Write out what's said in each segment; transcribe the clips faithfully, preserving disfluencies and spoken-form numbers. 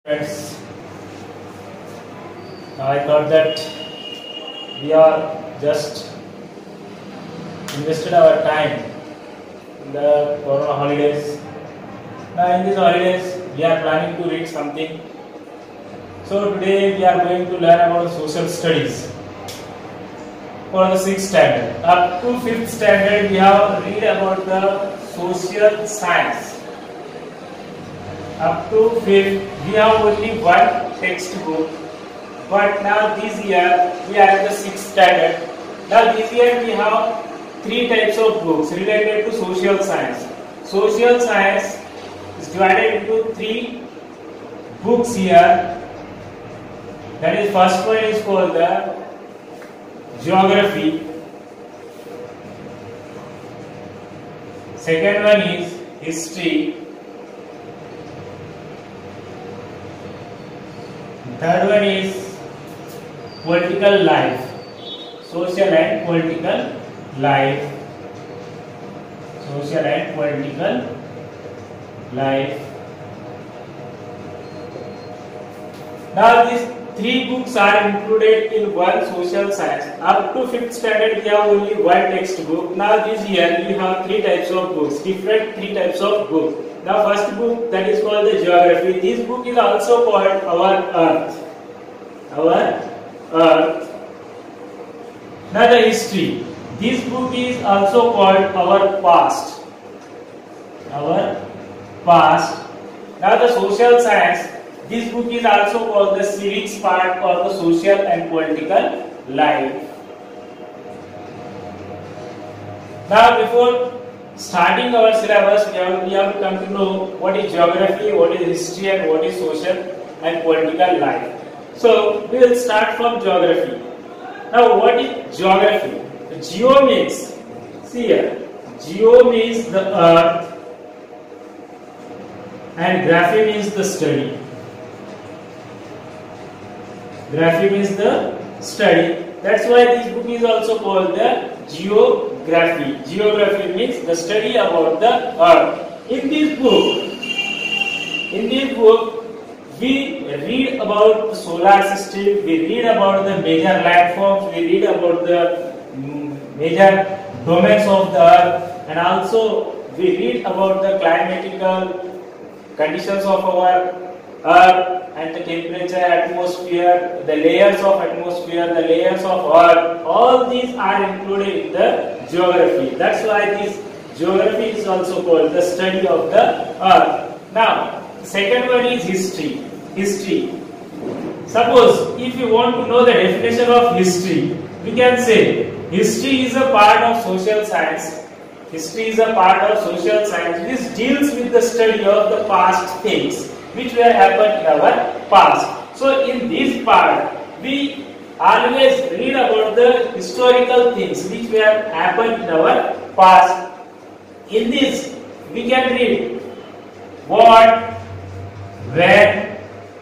Friends, I thought that we are just invested our time in the Corona holidays. Now in these holidays we are planning to read something. So today we are going to learn about social studies for the sixth standard. Up to fifth standard we have read about the social science. Up to fifth we have only one textbook, but now this year we are in the sixth standard. Now this year we have three types of books related to social science. Social science is divided into three books here. That is, first one is called the geography. Second one is history. Third one is political life, social and political life, social and political life. Now these three books are included in one social science. Up to fifth standard we have only one textbook. Now this year we have three types of books, different three types of books. Now first book, that is called the geography. This book is also called our Earth. Our Earth. Now the history. This book is also called our past. Our past. Now the social science. This book is also called the civics part or the social and political life. Now before starting our syllabus, we have, we have to come to know what is geography, what is history, and what is social and political life. So we will start from geography. Now what is geography? Geo means, see here, geo means the earth and graphy means the study. Graphy means the study. That's why this book is also called the geography. Geography means the study about the earth. In this book, in this book, we read about the solar system, we read about the major landforms, we read about the major domains of the earth, and also we read about the climatical conditions of our earth and the temperature, atmosphere, the layers of atmosphere, the layers of earth. All these are included in the geography. That's why this geography is also called the study of the earth. Now, second one is history. History. Suppose if you want to know the definition of history, we can say history is a part of social science. History is a part of social science. This deals with the study of the past things which were happened in our past. So in this part, we always read about the historical things which were happened in our past. In this, we can read what, when,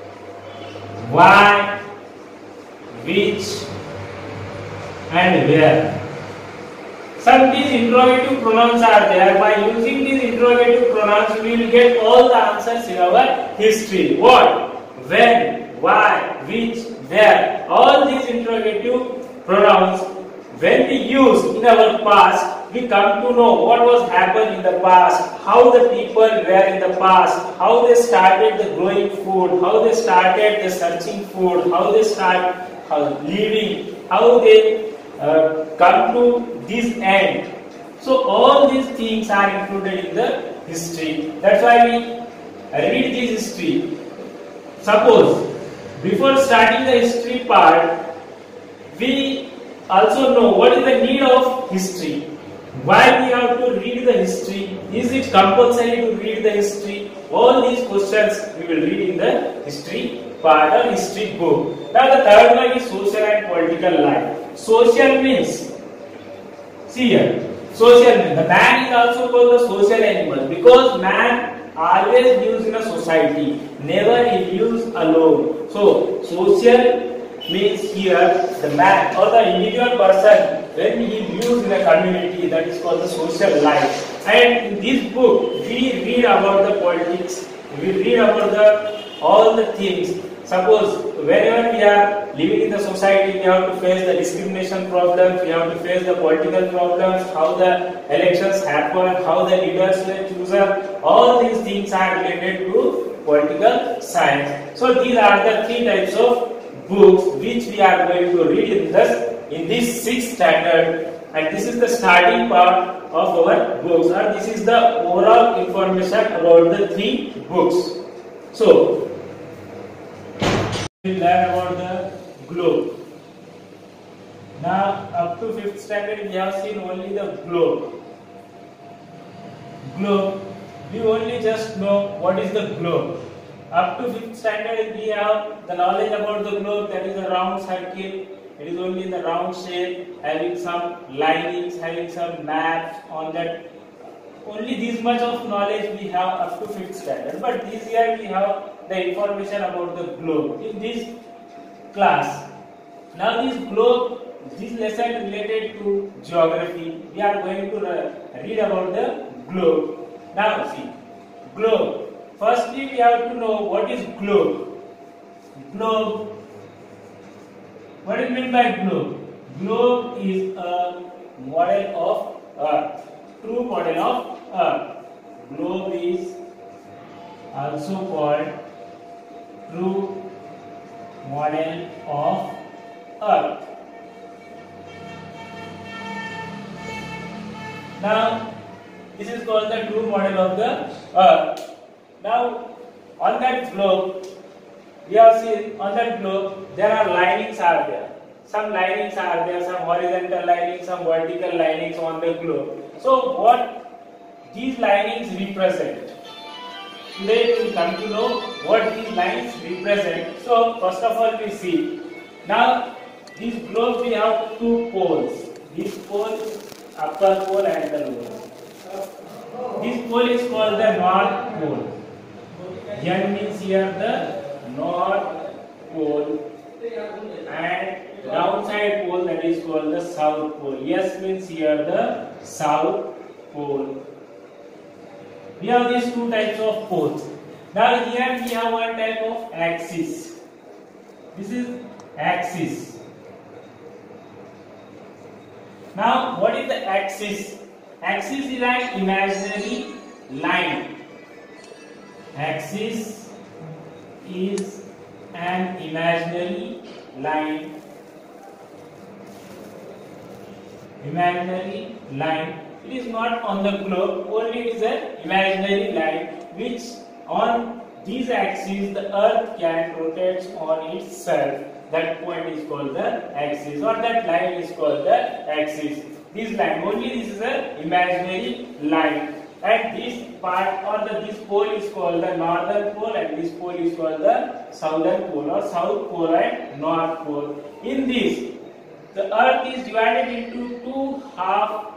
why, which, and where. Some these interrogative pronouns are there. By using these interrogative pronouns, we will get all the answers in our history. What, when, why, which, where. All these interrogative pronouns, when we use in our past, we come to know what was happened in the past, how the people were in the past, how they started the growing food, how they started the searching food, how they start uh, living, how they uh, come to this end. So all these things are included in the history. That's why we read this history. Suppose before starting the history part, we also know what is the need of history. Why we have to read the history? Is it compulsory to read the history? All these questions we will read in the history part or history book. Now the third one is social and political life. Social means, see here, social means the man is also called the social animal because man always lives in a society, never he lives alone. So social means here the man or the individual person when he lives in a community, that is called the social life. And in this book we read about the politics, we read about the all the things. Suppose whenever we are living in the society, we have to face the discrimination problems, we have to face the political problems, how the elections happen, how the leaders were chosen. All these things are related to political science. So these are the three types of books which we are going to read in this in this sixth standard, and this is the starting part of our books, or this is the overall information about the three books. So we will learn about the globe. Now up to fifth standard we have seen only the globe. Globe, we only just know what is the globe. Up to fifth standard we have the knowledge about the globe, that is a round circle. It is only in the round shape, having some linings, having some maps on that. Only this much of knowledge we have up to fifth standard. But this year we have the information about the globe in this class. Now this globe, this lesson related to geography. We are going to read about the globe. Now see, globe. Firstly we have to know what is globe. Globe. What is meant by globe? Globe is a model of Earth. True model of Earth. Globe is also called true model of Earth. Now, this is called the true model of the Earth. Now, on that globe, we have seen on that globe there are linings are there. Some linings are there, some horizontal linings, some vertical linings on the globe. So what these linings represent? Today we will come to know what these lines represent. So first of all we see. Now this globe we have two poles. This pole is upper pole and the lower. This pole is called the North Pole. N means here the North Pole, and downside pole, that is called the South Pole. S means here the South Pole. We have these two types of poles. Now here we have one type of axis. This is axis. Now what is the axis? Axis is an imaginary line. Axis is an imaginary line. Imaginary line. It is not on the globe, only it is an imaginary line which on these axes the earth can rotate on itself. That point is called the axis, or that line is called the axis. This line, only this is an imaginary line. And this part or the this pole is called the northern pole, and this pole is called the southern pole, or south pole and north pole. In this, the earth is divided into two halves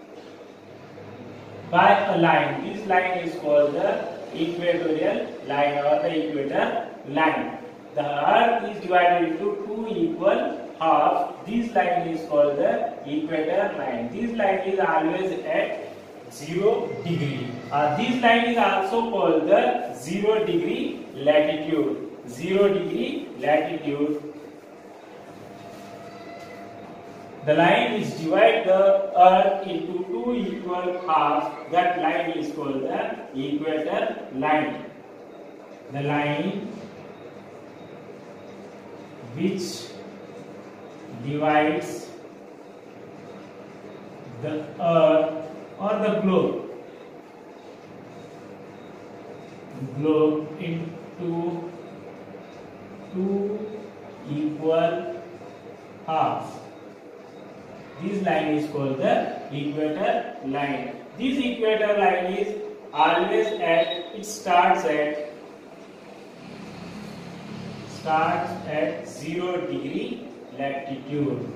by a line. This line is called the equatorial line, or the equator line. The earth is divided into two equal halves. This line is called the equator line. This line is always at zero degree. Uh, this line is also called the zero degree latitude. Zero degree latitude. The line is divide the earth into two equal halves. That line is called the equator line. The line which divides the earth or the globe globe into two equal halves. This line is called the equator line. This equator line is always at, it starts at starts at zero degree latitude.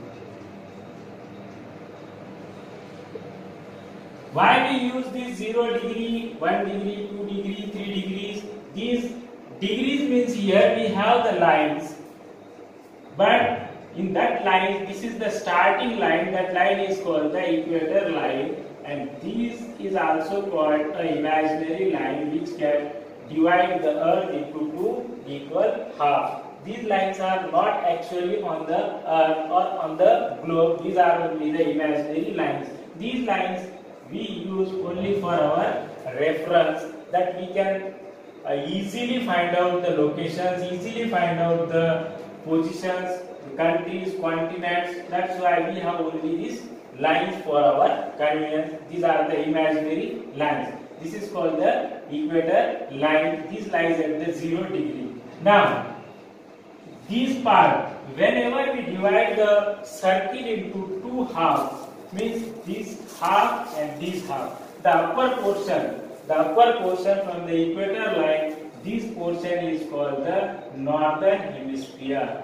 Why we use this zero degree, one degree, two degree, three degrees? These degrees means here we have the lines, but in that line, this is the starting line. That line is called the equator line, and this is also called an imaginary line which can divide the earth into two equal half. These lines are not actually on the earth or on the globe. These are only the imaginary lines. These lines we use only for our reference, that we can uh, easily find out the locations, easily find out the positions, countries, continents. That's why we have only these lines for our convenience. These are the imaginary lines. This is called the equator line. This lies at the zero degree. Now, this part, whenever we divide the circle into two halves, means this half and this half. The upper portion, the upper portion from the equator line, this portion is called the northern hemisphere.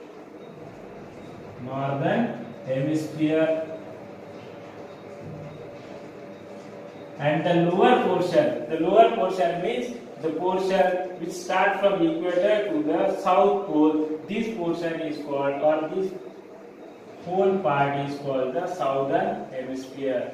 Northern hemisphere. And the lower portion, the lower portion means the portion which starts from the equator to the south pole. This portion is called, or this whole part is called the southern hemisphere.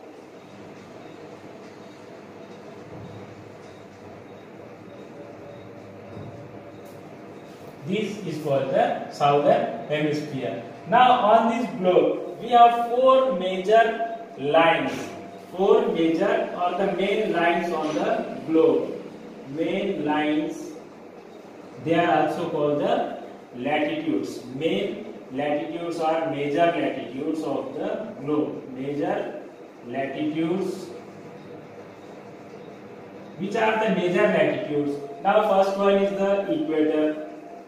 This is called the southern hemisphere. Now on this globe we have four major lines. Four major or the main lines on the globe. Main lines, they are also called the latitudes. Main latitudes are major latitudes of the globe. Major latitudes. Which are the major latitudes? Now first one is the equator.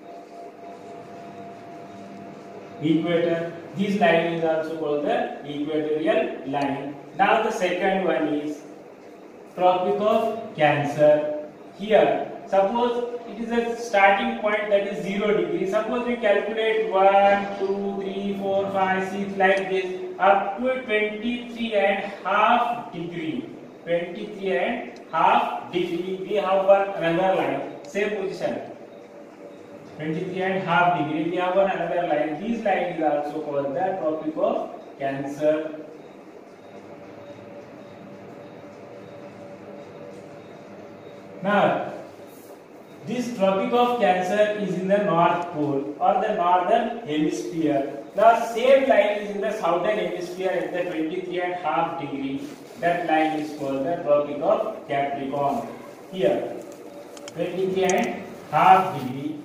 Equator. This line is also called the equatorial line. Now the second one is Tropic of Cancer. Here, suppose it is a starting point that is zero degree. Suppose we calculate one, two, three, four, five, six like this up to twenty-three and half degree. twenty-three and half degree. We have one another line, same position. twenty-three and half degree. We have one another line. This line is also called the Tropic of Cancer. Now, this Tropic of Cancer is in the North Pole or the Northern Hemisphere. The same line is in the Southern Hemisphere at the twenty-three and half degree. That line is called the Tropic of Capricorn. Here, twenty-three and half degree.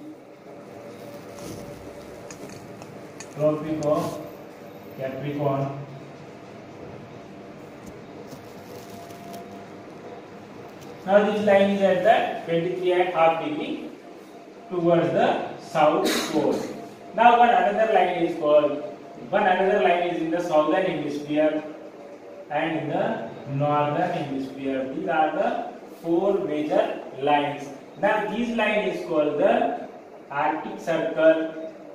Tropic of Capricorn. Now this line is at the twenty-three and half degree towards the south pole. Now one another line is called, one another line is in the southern hemisphere and in the northern hemisphere. These are the four major lines. Now this line is called the Arctic Circle.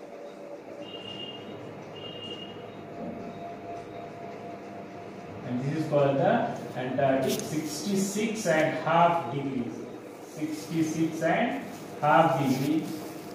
And this is called the Antarctic, sixty-six and half degrees. sixty-six and half degree.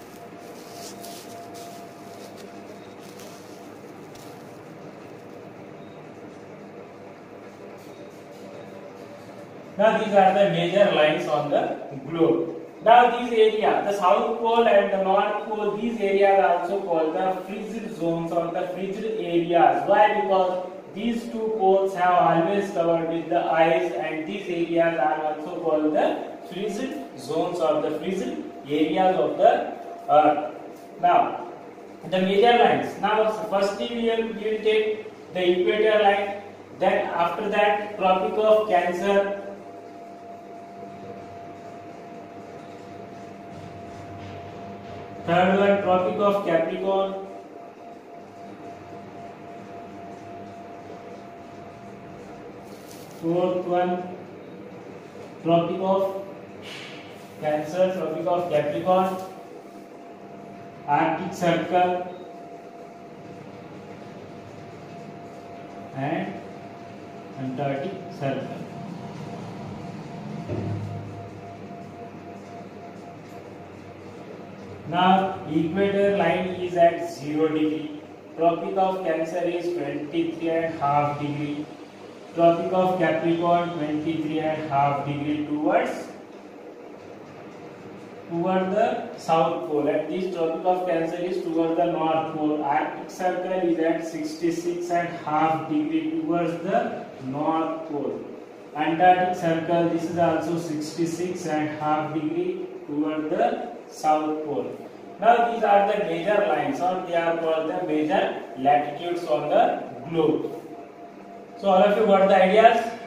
Now these are the major lines on the globe. Now these areas, the South Pole and the North Pole, these areas are also called the frigid zones or the frigid areas. Why? Because these two poles have always covered with the ice, and these areas are also called the frigid zones or the frigid areas of the earth. Now, the major lines. Now, firstly we will, we will take the equator line. Then after that, Tropic of Cancer. Third one, Tropic of Capricorn. Fourth one, Tropic of Cancer, Tropic of Capricorn, Arctic Circle, and Antarctic Circle. Now, equator line is at zero degree. Tropic of Cancer is twenty-three and half degree. Tropic of Capricorn twenty-three and half degree towards toward the south pole, and this Tropic of Cancer is toward the north pole. Arctic Circle is at sixty-six and half degree towards the north pole. Antarctic Circle, this is also sixty-six and half degree toward the south pole. Now these are the major lines, or they are called the major latitudes on the globe. So all of you got the ideas?